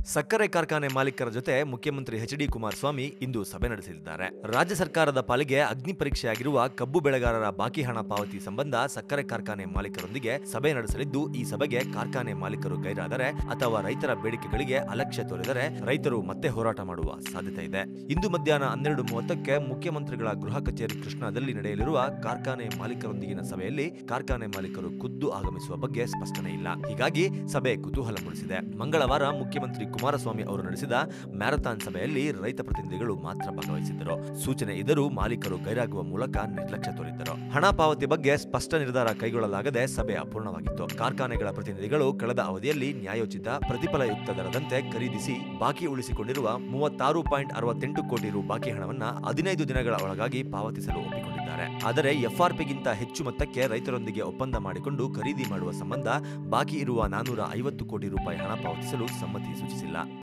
ಸಕ್ಕರೆ ಕಾರ್ಖಾನೆ ಮಾಲೀಕರ ಜೊತೆ ಮುಖ್ಯಮಂತ್ರಿ ಎಚ್ ಡಿ ಕುಮಾರಸ್ವಾಮಿ ಇಂದು ಸಭೆ ನಡೆಸಲಿದ್ದಾರೆ. ರಾಜ್ಯ ಸರ್ಕಾರದ ಪಾಲಿಗೆ ಅಗ್ನಿ ಪರೀಕ್ಷೆಯಾಗಿರುವ ಕಬ್ಬು ಬೆಳೆಗಾರರ ಬಾಕಿ ಹಣ ಪಾವತಿ ಸಂಬಂಧ ಸಕ್ಕರೆ ಕಾರ್ಖಾನೆ ಮಾಲೀಕರೊಂದಿಗೆ ಸಭೆ ನಡೆಸಲಿದ್ದು, ಈ ಸಭೆಗೆ ಕಾರ್ಖಾನೆ ಮಾಲೀಕರು ಗೈರಾದರೆ ಅಥವಾ ರೈತರ ಬೇಡಿಕೆಗಳಿಗೆ ಅಲಕ್ಷ್ಯ ತೋರಿದರೆ ರೈತರು ಮತ್ತೆ ಹೋರಾಟ ಮಾಡುವ ಸಾಧ್ಯತೆ ಇದೆ. ಇಂದು ಮಧ್ಯಾಹ್ನ 12:30ಕ್ಕೆ ಮುಖ್ಯಮಂತ್ರಿಗಳ ಗೃಹ ಕಚೇರಿ ಕೃಷ್ಣಾದಲ್ಲಿ ನಡೆಯಲಿರುವ ಕಾರ್ಖಾನೆ ಮಾಲೀಕರೊಂದಿಗಿನ ಸಭೆಯಲ್ಲಿ ಕಾರ್ಖಾನೆ ಮಾಲೀಕರು ಖುದ್ದು ಆಗಮಿಸುವ ಬಗ್ಗೆ ಸ್ಪಷ್ಟನೆ ಇಲ್ಲ. ಹೀಗಾಗಿ ಸಭೆ ಕುತೂಹಲ ಮೂಡಿಸಿದೆ. ಮಂಗಳವಾರ ಮುಖ್ಯಮಂತ್ರಿ ಕುಮಾರಸ್ವಾಮಿ ಅವರು ನಡೆಸಿದ ಮ್ಯಾರಥಾನ್ ಸಭೆಯಲ್ಲಿ ರೈತ ಪ್ರತಿನಿಧಿಗಳು ಮಾತ್ರ ಭಾಗವಹಿಸಿದ್ದರು. ಸೂಚನೆ ಇದ್ದರೂ ಮಾಲೀಕರು ಗೈರಾಗುವ ಮೂಲಕ ನಿರ್ಲಕ್ಷ್ಯ ತೋರಿದ್ದರು. ಹಣ ಪಾವತಿ ಬಗ್ಗೆ ಸ್ಪಷ್ಟ ನಿರ್ಧಾರ ಕೈಗೊಳ್ಳಲಾಗದೆ ಸಭೆ ಅಪೂರ್ಣವಾಗಿತ್ತು. ಕಾರ್ಖಾನೆಗಳ ಪ್ರತಿನಿಧಿಗಳು ಕಳೆದ ಅವಧಿಯಲ್ಲಿ ನ್ಯಾಯೋಚಿತ ಪ್ರತಿಫಲಯುಕ್ತ ದರದಂತೆ ಖರೀದಿಸಿ ಬಾಕಿ ಉಳಿಸಿಕೊಂಡಿರುವ 36.68 ಕೋಟಿ ರು ಬಾಕಿ ಹಣವನ್ನ 15 ದಿನಗಳ ಒಳಗಾಗಿ ಪಾವತಿಸಲು ಒಪ್ಪಿಕೊಂಡಿದ್ದಾರೆ. ಆದರೆ ಎಫ್ಆರ್ಪಿಗಿಂತ ಹೆಚ್ಚು ಮೊತ್ತಕ್ಕೆ ರೈತರೊಂದಿಗೆ ಒಪ್ಪಂದ ಮಾಡಿಕೊಂಡು ಖರೀದಿ ಮಾಡುವ ಸಂಬಂಧ ಬಾಕಿ ಇರುವ 450 ಕೋಟಿ ರೂಪಾಯಿ ಹಣ ಪಾವತಿಸಲು ಸಮ್ಮತಿ ಸೂಚಿಸಿಲ್ಲ.